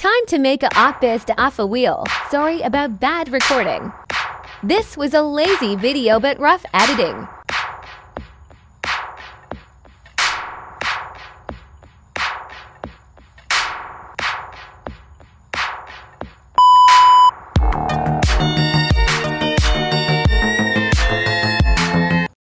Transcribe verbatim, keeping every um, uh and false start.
Time to make a opbist off a wheel. Sorry about bad recording. This was a lazy video but rough editing.